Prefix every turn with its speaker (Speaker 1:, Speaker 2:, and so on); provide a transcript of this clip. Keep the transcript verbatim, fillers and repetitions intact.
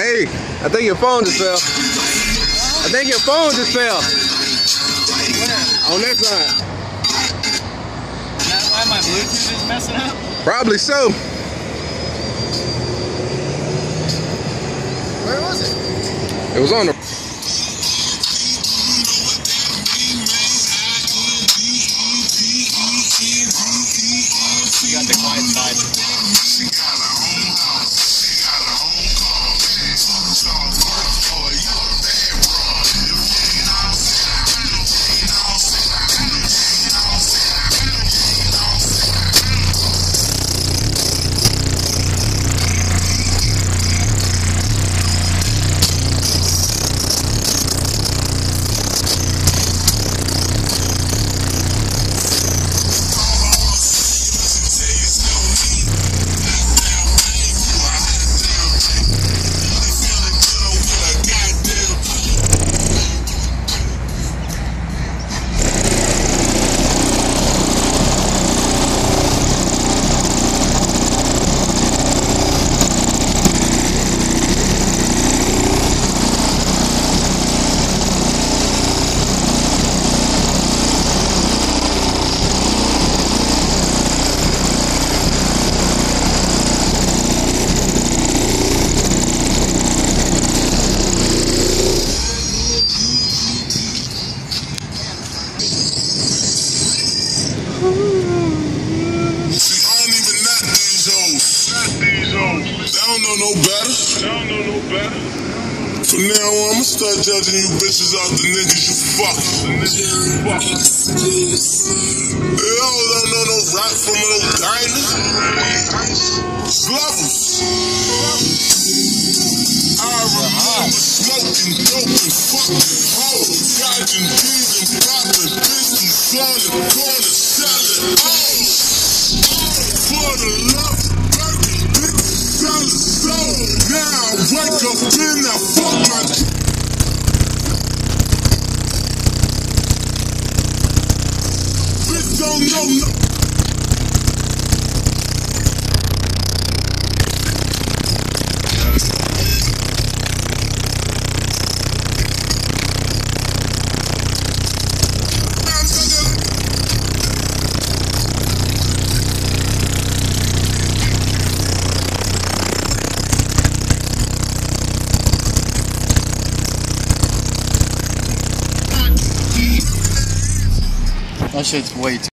Speaker 1: Hey, I think your phone just fell. I think your phone just fell. On that side.
Speaker 2: Is that why my Bluetooth is messing up?
Speaker 1: Probably so.
Speaker 2: Where was it?
Speaker 1: It was on the...
Speaker 2: You got the quiet side.
Speaker 3: I don't know no better. I don't know no better. From now on, I'ma start judging you bitches off the niggas you fuck. The niggas you fuck. They all don't know no rap from a little diner. It's levels. I remember smoking dope and fucking hoes, dodging D's and popping business on the corner, selling hoes. For the love. So now I wake up in that fuck my bitch don't know no.
Speaker 2: That shit's way too